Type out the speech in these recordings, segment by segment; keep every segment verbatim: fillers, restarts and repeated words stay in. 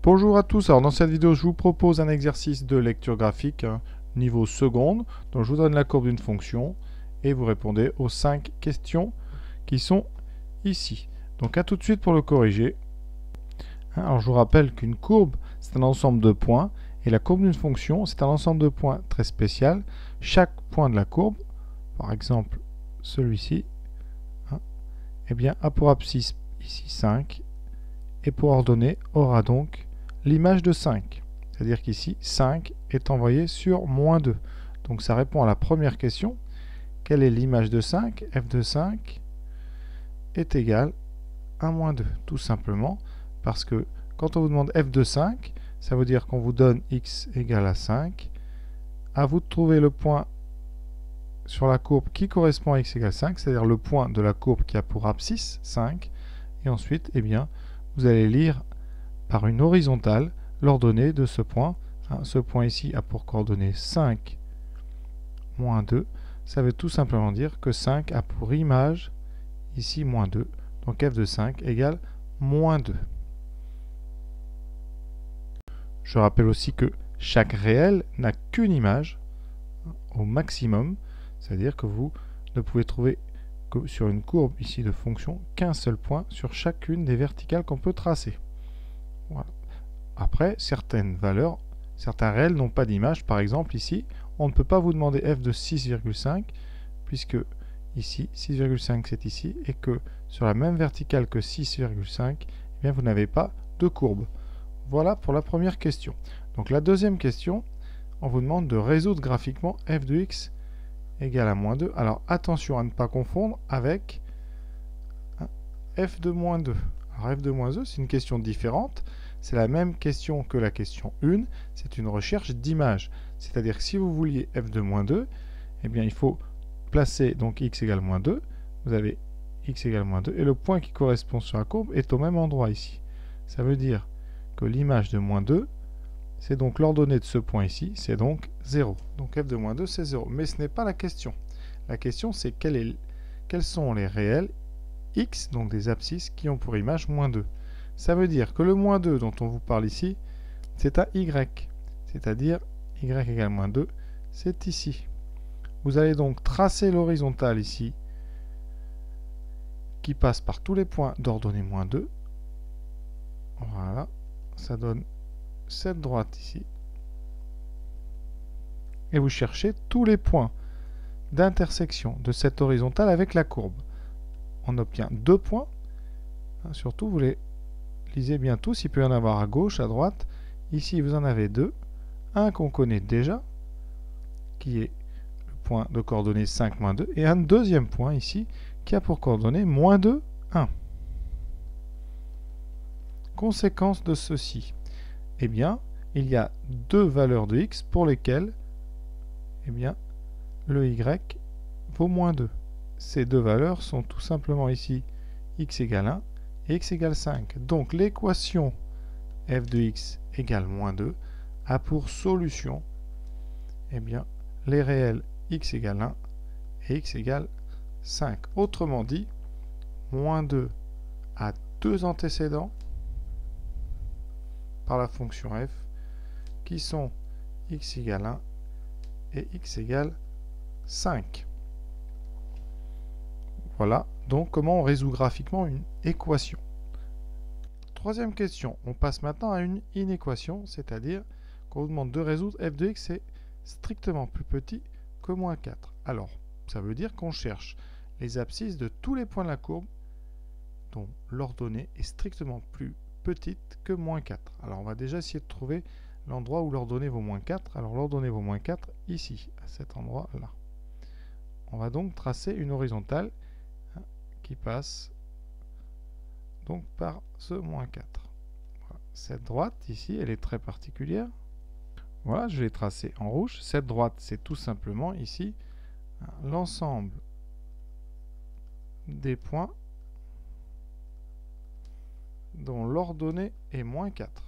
Bonjour à tous, alors dans cette vidéo je vous propose un exercice de lecture graphique hein, niveau seconde. Donc je vous donne la courbe d'une fonction et vous répondez aux cinq questions qui sont ici. Donc à tout de suite pour le corriger. Alors je vous rappelle qu'une courbe c'est un ensemble de points et la courbe d'une fonction c'est un ensemble de points très spécial. Chaque point de la courbe, par exemple celui-ci, hein, eh bien a pour abscisse ici cinq et pour ordonnée aura donc l'image de cinq. C'est-à-dire qu'ici, cinq est envoyé sur moins deux. Donc ça répond à la première question. Quelle est l'image de cinq? F de cinq est égal à moins deux. Tout simplement parce que quand on vous demande F de cinq, ça veut dire qu'on vous donne x égale à cinq. À vous de trouver le point sur la courbe qui correspond à x égale cinq, c'est-à-dire le point de la courbe qui a pour abscisse cinq. Et ensuite, eh bien, vous allez lire par une horizontale l'ordonnée de ce point. Hein, ce point ici a pour coordonnée cinq moins deux. Ça veut tout simplement dire que cinq a pour image ici moins deux. Donc f de cinq égale moins deux. Je rappelle aussi que chaque réel n'a qu'une image au maximum. C'est-à-dire que vous ne pouvez trouver que sur une courbe ici de fonction qu'un seul point sur chacune des verticales qu'on peut tracer. Voilà. Après, certaines valeurs, certains réels n'ont pas d'image. Par exemple, ici, on ne peut pas vous demander f de six virgule cinq, puisque ici, six virgule cinq c'est ici, et que sur la même verticale que six virgule cinq, eh bien, vous n'avez pas de courbe. Voilà pour la première question. Donc la deuxième question, on vous demande de résoudre graphiquement f de x égale à moins deux. Alors attention à ne pas confondre avec f de moins deux. Alors f de moins deux, c'est une question différente. C'est la même question que la question un, c'est une recherche d'image. C'est-à-dire que si vous vouliez f de moins deux, eh bien il faut placer donc x égale moins deux, vous avez x égale moins deux, et le point qui correspond sur la courbe est au même endroit ici. Ça veut dire que l'image de moins deux, c'est donc l'ordonnée de ce point ici, c'est donc zéro. Donc f de moins deux, c'est zéro. Mais ce n'est pas la question. La question, c'est quel est, quels sont les réels x, donc des abscisses, qui ont pour image moins deux. Ça veut dire que le moins deux dont on vous parle ici, c'est à y. C'est-à-dire y égale moins deux, c'est ici. Vous allez donc tracer l'horizontale ici, qui passe par tous les points d'ordonnée moins deux. Voilà, ça donne cette droite ici. Et vous cherchez tous les points d'intersection de cette horizontale avec la courbe. On obtient deux points. Surtout, vous les lisez bien tous. Il peut y en avoir à gauche, à droite. Ici, vous en avez deux. Un qu'on connaît déjà, qui est le point de coordonnée cinq moins deux. Et un deuxième point ici, qui a pour coordonnée moins deux, un. Conséquence de ceci. Eh bien, il y a deux valeurs de x pour lesquelles eh bien, le y vaut moins deux. Ces deux valeurs sont tout simplement ici x égale un et x égale cinq. Donc l'équation f de x égale moins deux a pour solution eh bien, les réels x égale un et x égale cinq. Autrement dit, moins deux a deux antécédents par la fonction f qui sont x égale un et x égale cinq. Voilà donc comment on résout graphiquement une équation. Troisième question, on passe maintenant à une inéquation, c'est-à-dire qu'on vous demande de résoudre f de x est strictement plus petit que moins quatre. Alors, ça veut dire qu'on cherche les abscisses de tous les points de la courbe dont l'ordonnée est strictement plus petite que moins quatre. Alors on va déjà essayer de trouver l'endroit où l'ordonnée vaut moins quatre. Alors l'ordonnée vaut moins quatre ici, à cet endroit-là. On va donc tracer une horizontale hein, qui passe donc par ce moins quatre. Voilà. Cette droite ici, elle est très particulière. Voilà, je l'ai tracée en rouge. Cette droite, c'est tout simplement ici hein, l'ensemble des points dont l'ordonnée est moins quatre.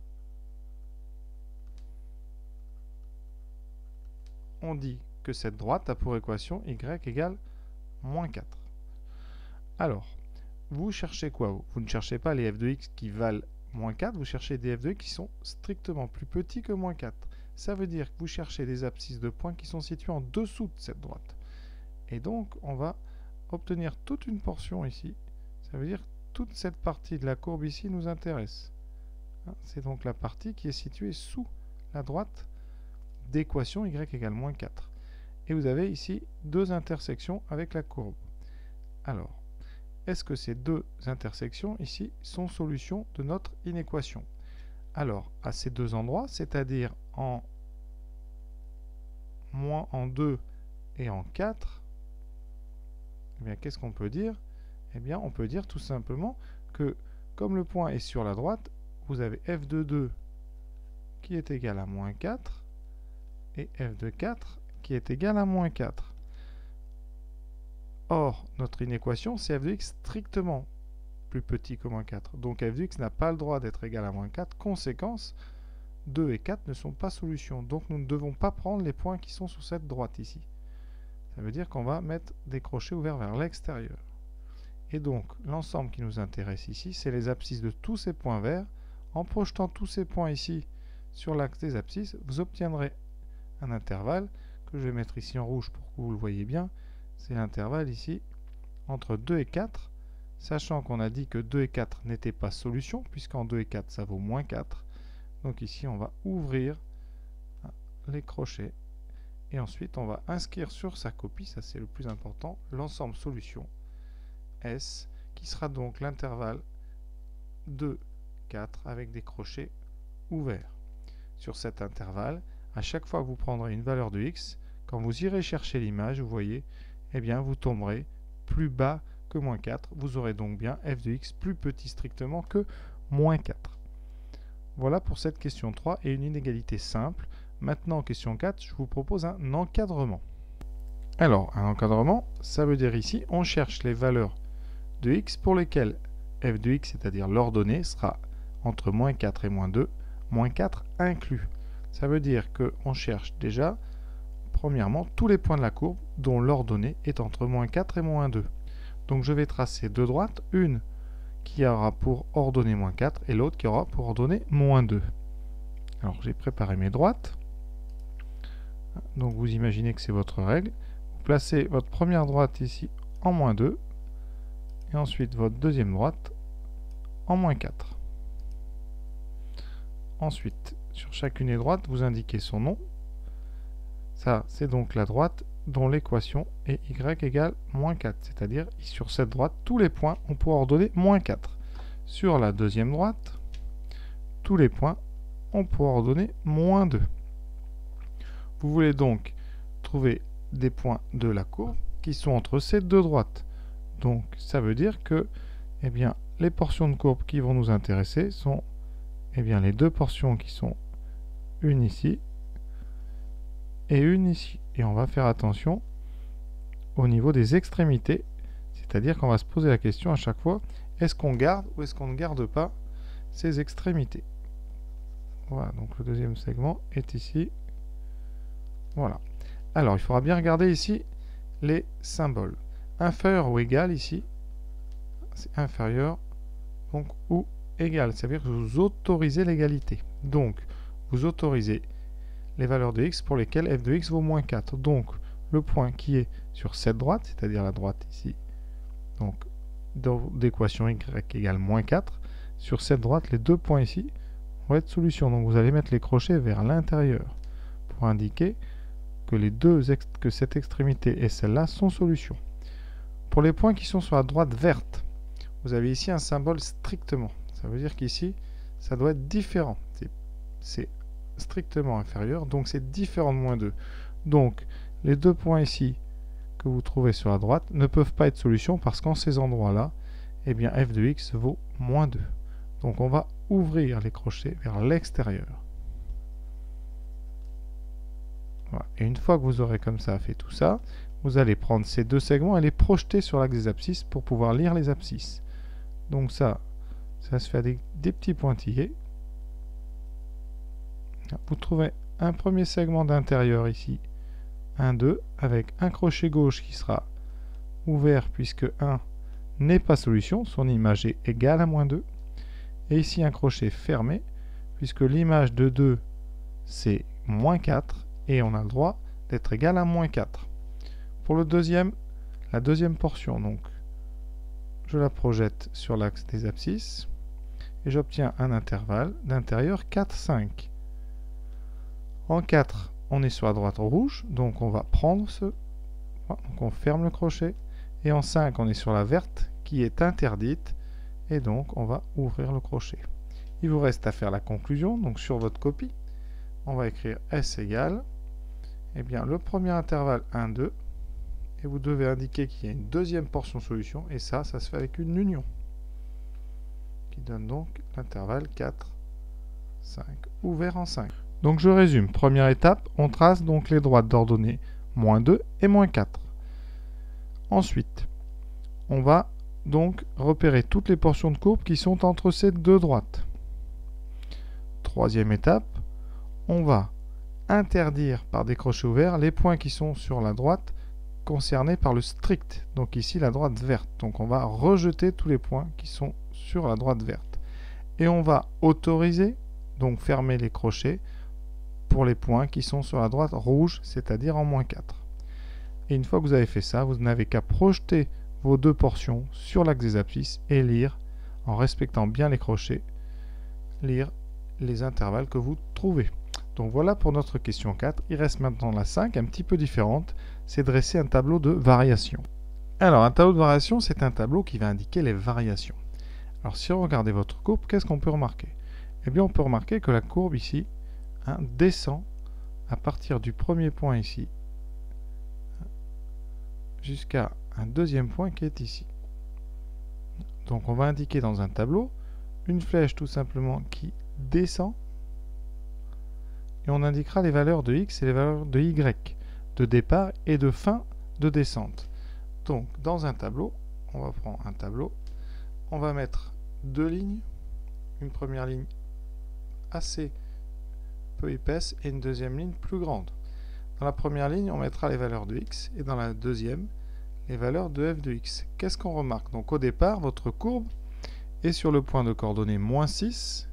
On dit que cette droite a pour équation y égale moins quatre. Alors, vous cherchez quoi? Vous, vous ne cherchez pas les f de x qui valent moins quatre, vous cherchez des f de x qui sont strictement plus petits que moins quatre. Ça veut dire que vous cherchez des abscisses de points qui sont situés en dessous de cette droite. Et donc, on va obtenir toute une portion ici. Ça veut dire que toute cette partie de la courbe ici nous intéresse. C'est donc la partie qui est située sous la droite d'équation y égale moins quatre. Et vous avez ici deux intersections avec la courbe. Alors, est-ce que ces deux intersections ici sont solutions de notre inéquation? Alors, à ces deux endroits, c'est-à-dire en moins en deux et en quatre, eh bien, qu'est-ce qu'on peut dire? Eh bien, on peut dire tout simplement que, comme le point est sur la droite, vous avez f de deux qui est égal à moins quatre, et f de quatre qui est égal à moins quatre. Or, notre inéquation, c'est f de x strictement plus petit que moins quatre. Donc f de x n'a pas le droit d'être égal à moins quatre. Conséquence, deux et quatre ne sont pas solutions. Donc nous ne devons pas prendre les points qui sont sur cette droite ici. Ça veut dire qu'on va mettre des crochets ouverts vers l'extérieur. Et donc, l'ensemble qui nous intéresse ici, c'est les abscisses de tous ces points verts. En projetant tous ces points ici sur l'axe des abscisses, vous obtiendrez un intervalle que je vais mettre ici en rouge pour que vous le voyez bien. C'est l'intervalle ici entre deux et quatre, sachant qu'on a dit que deux et quatre n'étaient pas solution, puisqu'en deux et quatre, ça vaut moins quatre. Donc ici, on va ouvrir les crochets. Et ensuite, on va inscrire sur sa copie, ça c'est le plus important, l'ensemble solution S, qui sera donc l'intervalle deux, quatre avec des crochets ouverts. Sur cet intervalle, à chaque fois que vous prendrez une valeur de x, quand vous irez chercher l'image, vous voyez, eh bien vous tomberez plus bas que moins quatre. Vous aurez donc bien f de x plus petit strictement que moins quatre. Voilà pour cette question trois et une inégalité simple. Maintenant, question quatre, je vous propose un encadrement. Alors, un encadrement, ça veut dire ici, on cherche les valeurs de x pour lesquelles f de x, c'est-à-dire l'ordonnée, sera entre moins quatre et moins deux, moins quatre inclus. Ça veut dire qu'on cherche déjà, premièrement, tous les points de la courbe dont l'ordonnée est entre moins quatre et moins deux. Donc je vais tracer deux droites, une qui aura pour ordonnée moins quatre et l'autre qui aura pour ordonnée moins deux. Alors j'ai préparé mes droites. Donc vous imaginez que c'est votre règle. Vous placez votre première droite ici en moins deux et ensuite votre deuxième droite en moins quatre. Ensuite, sur chacune des droites, vous indiquez son nom. Ça, c'est donc la droite dont l'équation est y égale moins quatre. C'est-à-dire, sur cette droite, tous les points ont pour ordonnée moins quatre. Sur la deuxième droite, tous les points ont pour ordonnée moins deux. Vous voulez donc trouver des points de la courbe qui sont entre ces deux droites. Donc, ça veut dire que eh bien, les portions de courbe qui vont nous intéresser sont eh bien, les deux portions qui sont une ici et une ici. Et on va faire attention au niveau des extrémités, c'est-à-dire qu'on va se poser la question à chaque fois, est-ce qu'on garde ou est-ce qu'on ne garde pas ces extrémités? Voilà, donc le deuxième segment est ici. Voilà. Alors, il faudra bien regarder ici les symboles. Inférieur ou égal ici, c'est inférieur, donc ou égal. Ça veut dire que vous autorisez l'égalité. Donc, vous autorisez les valeurs de x pour lesquelles f de x vaut moins quatre. Donc, le point qui est sur cette droite, c'est-à-dire la droite ici, donc d'équation y égale moins quatre, sur cette droite, les deux points ici vont être solutions. Donc, vous allez mettre les crochets vers l'intérieur pour indiquer que, les deux que cette extrémité et celle-là sont solutions. Pour les points qui sont sur la droite verte, vous avez ici un symbole strictement. Ça veut dire qu'ici, ça doit être différent. C'est strictement inférieur, donc c'est différent de moins deux. Donc, les deux points ici que vous trouvez sur la droite ne peuvent pas être solutions parce qu'en ces endroits-là, eh bien, f de x vaut moins deux. Donc, on va ouvrir les crochets vers l'extérieur. Voilà. Et une fois que vous aurez comme ça fait tout ça, vous allez prendre ces deux segments et les projeter sur l'axe des abscisses pour pouvoir lire les abscisses. Donc ça, ça se fait avec des petits pointillés. Vous trouvez un premier segment d'intérieur ici, un, deux, avec un crochet gauche qui sera ouvert puisque un n'est pas solution, son image est égale à moins deux. et ici un crochet fermé, puisque l'image de deux, c'est moins quatre, et on a le droit d'être égal à moins quatre. Pour le deuxième, la deuxième portion, donc, je la projette sur l'axe des abscisses, et j'obtiens un intervalle d'intérieur quatre, cinq. En quatre, on est sur la droite rouge, donc on va prendre ce... Donc on ferme le crochet. Et en cinq, on est sur la verte, qui est interdite, et donc on va ouvrir le crochet. Il vous reste à faire la conclusion, donc sur votre copie, on va écrire S égale, eh bien le premier intervalle un, deux, et vous devez indiquer qu'il y a une deuxième portion solution, et ça, ça se fait avec une union, qui donne donc l'intervalle quatre, cinq, ouvert en cinq. Donc je résume, première étape, on trace donc les droites d'ordonnées moins deux et moins quatre. Ensuite, on va donc repérer toutes les portions de courbe qui sont entre ces deux droites. Troisième étape, on va interdire par des crochets ouverts les points qui sont sur la droite concernés par le strict. Donc ici la droite verte. Donc on va rejeter tous les points qui sont sur la droite verte. Et on va autoriser, donc fermer les crochets pour les points qui sont sur la droite rouge, c'est-à-dire en moins quatre. Et une fois que vous avez fait ça, vous n'avez qu'à projeter vos deux portions sur l'axe des abscisses et lire, en respectant bien les crochets, lire les intervalles que vous trouvez. Donc voilà pour notre question quatre. Il reste maintenant la cinq, un petit peu différente, c'est dresser un tableau de variation. Alors un tableau de variation, c'est un tableau qui va indiquer les variations. Alors si on regarde votre courbe, qu'est-ce qu'on peut remarquer? Eh bien on peut remarquer que la courbe ici hein, descend à partir du premier point ici jusqu'à un deuxième point qui est ici. Donc on va indiquer dans un tableau une flèche tout simplement qui descend et on indiquera les valeurs de x et les valeurs de y, de départ et de fin de descente. Donc dans un tableau, on va prendre un tableau, on va mettre deux lignes, une première ligne assez peu épaisse et une deuxième ligne plus grande. Dans la première ligne, on mettra les valeurs de x et dans la deuxième, les valeurs de f de x. Qu'est-ce qu'on remarque? Donc au départ, votre courbe est sur le point de coordonnées moins six,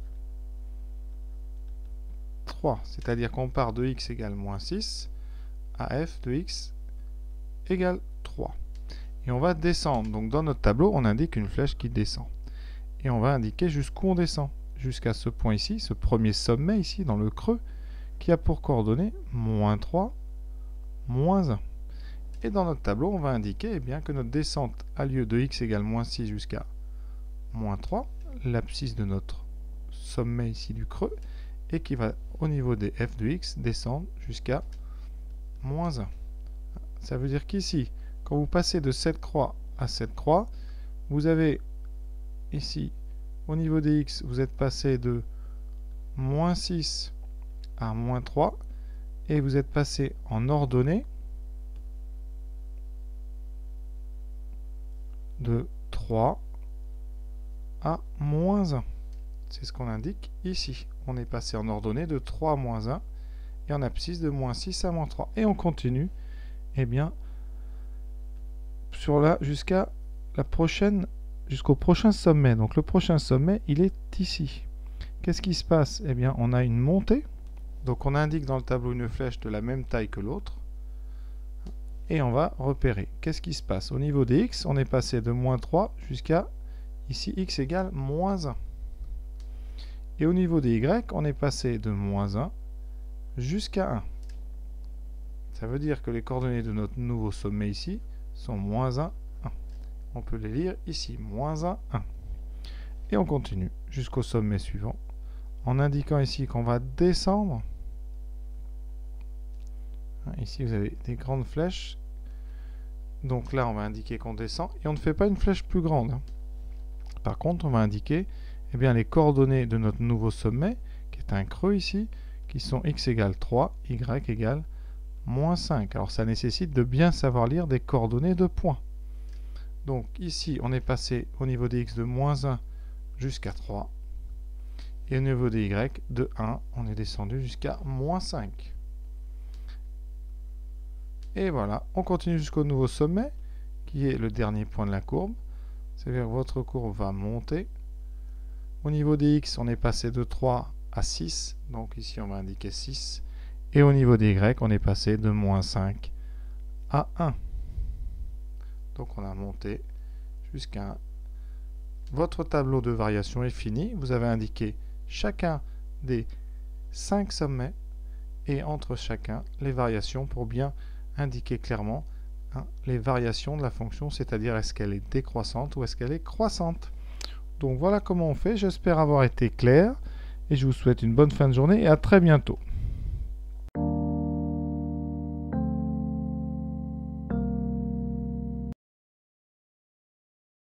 trois. C'est-à-dire qu'on part de x égale moins six à f de x égale trois. Et on va descendre. Donc dans notre tableau, on indique une flèche qui descend. Et on va indiquer jusqu'où on descend. Jusqu'à ce point ici, ce premier sommet ici, dans le creux, qui a pour coordonnées moins trois, moins un. Et dans notre tableau, on va indiquer eh bien, que notre descente a lieu de x égale moins six jusqu'à moins trois, l'abscisse de notre sommet ici du creux, et qui va au niveau des f de x descendre jusqu'à moins un. Ça veut dire qu'ici, quand vous passez de cette croix à cette croix, vous avez ici, au niveau des x, vous êtes passé de moins six à moins trois, et vous êtes passé en ordonnée de trois à moins un. C'est ce qu'on indique ici. On est passé en ordonnée de trois à moins un et en abscisse de moins six à moins trois. Et on continue eh bien, sur là jusqu'à la prochaine, jusqu'au prochain sommet. Donc le prochain sommet, il est ici. Qu'est-ce qui se passe? Eh bien, on a une montée. Donc on indique dans le tableau une flèche de la même taille que l'autre. Et on va repérer. Qu'est-ce qui se passe? Au niveau des x, on est passé de moins trois jusqu'à ici x égale moins un. Et au niveau des y, on est passé de moins un jusqu'à un. Ça veut dire que les coordonnées de notre nouveau sommet ici sont moins un, un. On peut les lire ici, moins un, un. Et on continue jusqu'au sommet suivant en indiquant ici qu'on va descendre. Ici, vous avez des grandes flèches. Donc là, on va indiquer qu'on descend et on ne fait pas une flèche plus grande. Par contre, on va indiquer eh bien, les coordonnées de notre nouveau sommet, qui est un creux ici, qui sont x égale trois, y égale moins cinq. Alors ça nécessite de bien savoir lire des coordonnées de points. Donc ici, on est passé au niveau des x de moins un jusqu'à trois. Et au niveau des y, de un, on est descendu jusqu'à moins cinq. Et voilà, on continue jusqu'au nouveau sommet, qui est le dernier point de la courbe. C'est-à-dire que votre courbe va monter Au niveau des x, on est passé de trois à six. Donc ici, on va indiquer six. Et au niveau des y, on est passé de moins cinq à un. Donc on a monté jusqu'à un. Votre tableau de variation est fini. Vous avez indiqué chacun des cinq sommets et entre chacun les variations pour bien indiquer clairement hein, les variations de la fonction, c'est-à-dire est-ce qu'elle est décroissante ou est-ce qu'elle est croissante. Donc voilà comment on fait. J'espère avoir été clair et je vous souhaite une bonne fin de journée et à très bientôt.